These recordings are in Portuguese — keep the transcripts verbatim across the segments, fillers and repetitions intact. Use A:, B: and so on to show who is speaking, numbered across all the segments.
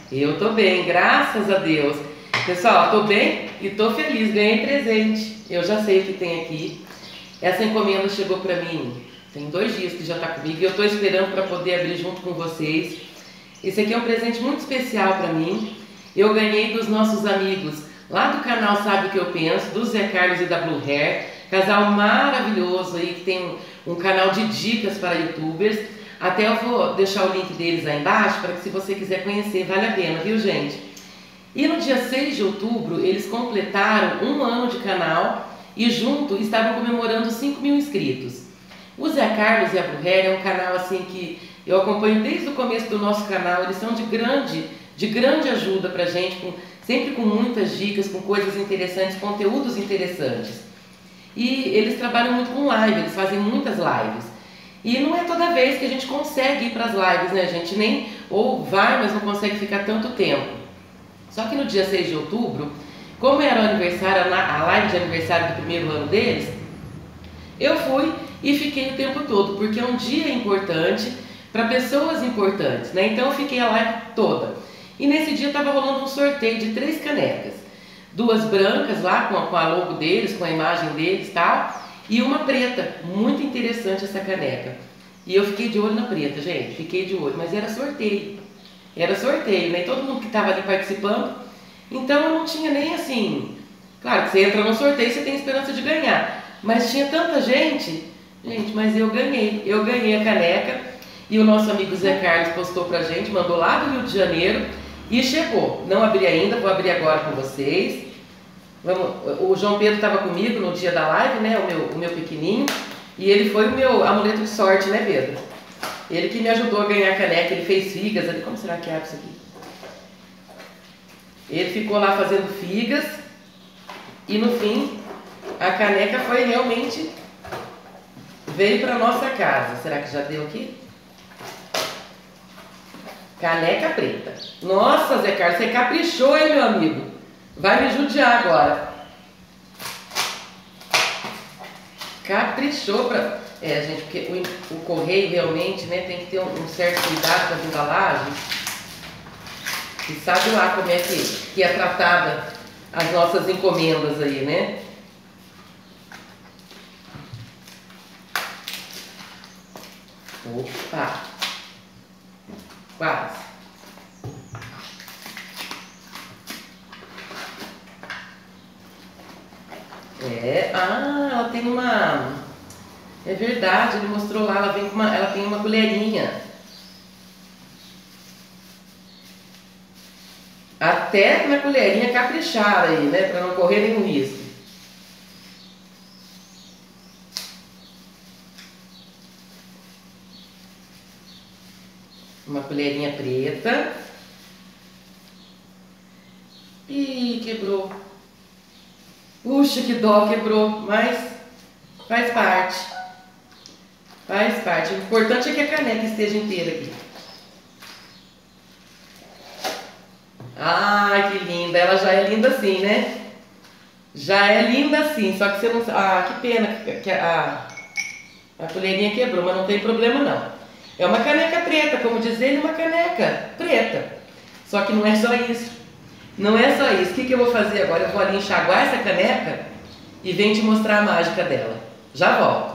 A: Eu tô bem, graças a Deus. Pessoal, tô bem e tô feliz, ganhei presente. Eu já sei o que tem aqui. Essa encomenda chegou pra mim, tem dois dias que já tá comigo e eu tô esperando para poder abrir junto com vocês. Esse aqui é um presente muito especial pra mim. Eu ganhei dos nossos amigos lá do canal Sabe o que eu penso, do Zé Carlos e da Blue Hair. Casal maravilhoso aí que tem um, um canal de dicas para youtubers. Até eu vou deixar o link deles aí embaixo para que, se você quiser conhecer, vale a pena, viu, gente? E no dia seis de outubro eles completaram um ano de canal e junto estavam comemorando cinco mil inscritos. O Zé Carlos e a Blue Hair é um canal assim que eu acompanho desde o começo do nosso canal. Eles são de grande, de grande ajuda pra gente, com, sempre com muitas dicas, com coisas interessantes, conteúdos interessantes. E eles trabalham muito com live, eles fazem muitas lives. E não é toda vez que a gente consegue ir para as lives, né, gente? Nem, ou vai, mas não consegue ficar tanto tempo. Só que no dia seis de outubro, como era o aniversário, a live de aniversário do primeiro ano deles, eu fui e fiquei o tempo todo, porque é um dia importante para pessoas importantes, né? Então eu fiquei a live toda. E nesse dia estava rolando um sorteio de três canecas. Duas brancas lá, com a, com a logo deles, com a imagem deles e tal, e uma preta. Muito interessante essa caneca. E eu fiquei de olho na preta, gente, fiquei de olho, mas era sorteio. Era sorteio, né? Todo mundo que estava ali participando. Então eu não tinha nem assim... Claro que você entra no sorteio e você tem esperança de ganhar. Mas tinha tanta gente, gente, mas eu ganhei. Eu ganhei a caneca e o nosso amigo Zé Carlos postou pra gente, mandou lá do Rio de Janeiro e chegou. Não abri ainda, vou abrir agora com vocês. Vamos, o João Pedro estava comigo no dia da live, né? O meu, o meu pequenininho. E ele foi o meu amuleto de sorte, né, Pedro? Ele que me ajudou a ganhar a caneca, ele fez figas ali. Como será que abre isso aqui? Ele ficou lá fazendo figas e no fim a caneca foi realmente, veio para nossa casa. Será que já deu aqui? Caneca preta. Nossa, Zé Carlos, você caprichou, hein, meu amigo? Vai me judiar agora. Caprichou pra... É, gente, porque o, o correio realmente, né, tem que ter um, um certo cuidado com as embalagens. E sabe lá como é que, que é tratada as nossas encomendas aí, né? Opa! Quase. É, ah, ela tem uma... É verdade, ele mostrou lá, ela, vem com uma, ela tem uma colherinha. Até na colherinha caprichar aí, né, para não correr nenhum risco. Uma colherinha preta. Ih, quebrou. Puxa, que dó, quebrou, mas faz parte. Faz parte. O importante é que a caneca esteja inteira aqui. Ai, que linda. Ela já é linda assim, né? Já é linda assim, só que você não... Ah, que pena que a, a colherinha quebrou, mas não tem problema não. É uma caneca preta, como diz ele, uma caneca preta. Só que não é só isso. Não é só isso. O que, que eu vou fazer agora? Eu vou ali enxaguar essa caneca e venho te mostrar a mágica dela. Já volto.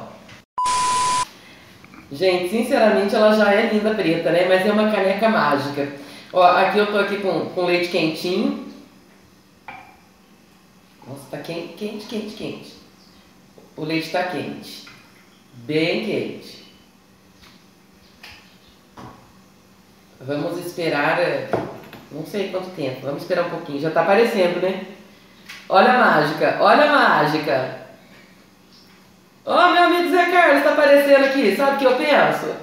A: Gente, sinceramente ela já é linda preta, né? Mas é uma caneca mágica. Ó, aqui eu tô aqui com, com leite quentinho. Nossa, tá quente, quente, quente, quente. O leite tá quente. Bem quente. Vamos esperar, não sei quanto tempo. Vamos esperar um pouquinho. Já tá aparecendo, né? Olha a mágica, olha a mágica. Ó, oh, meu amigo Zé Carlos tá aparecendo aqui. Sabe o que eu penso?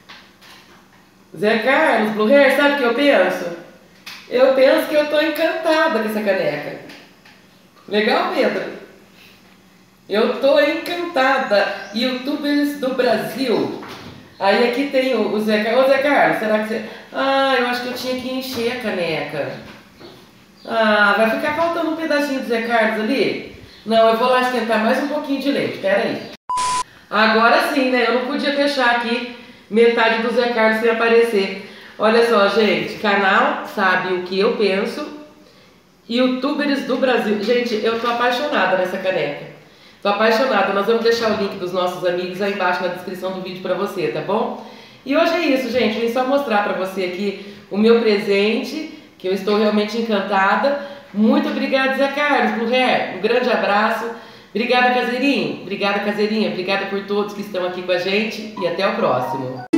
A: Zé Carlos, Blue Hair, sabe o que eu penso? Eu penso que eu tô encantada com essa caneca. Legal, Pedro? Eu tô encantada. Youtubers do Brasil. Aí aqui tem o, o Zé Carlos. Ô Zé Carlos, será que você... Ah, eu acho que eu tinha que encher a caneca. Ah, vai ficar faltando um pedacinho do Zé Carlos ali? Não, eu vou lá esquentar mais um pouquinho de leite, pera aí. Agora sim, né? Eu não podia deixar aqui metade do Zé Carlos sem aparecer. Olha só, gente, canal Sabe o que eu penso, YouTubers do Brasil. Gente, eu tô apaixonada nessa caneca. Tô apaixonada. Nós vamos deixar o link dos nossos amigos aí embaixo na descrição do vídeo pra você, tá bom? E hoje é isso, gente. Vim só mostrar pra você aqui o meu presente, que eu estou realmente encantada. Muito obrigada, Zé Carlos, Blue Hair. Um grande abraço. Obrigada, Caseirinho. Obrigada, Caseirinha. Obrigada por todos que estão aqui com a gente. E até o próximo.